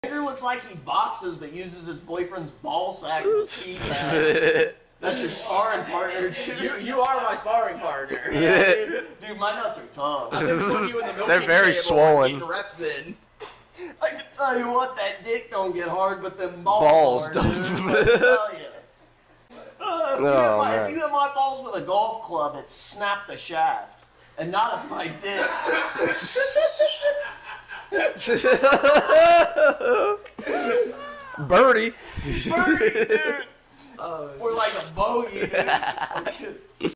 Andrew looks like he boxes but uses his boyfriend's ball sack as a ski bag. That's your sparring partner. You are my sparring partner. Yeah, dude, my nuts are tough. I've been putting you in the They're very swollen. Getting reps in. I can tell you what, that dick don't get hard, but them balls don't. Dude, I tell you. If you hit my balls with a golf club, it snapped the shaft, and not if my dick. Birdie. Birdie, dude. Or like a bogey, dude.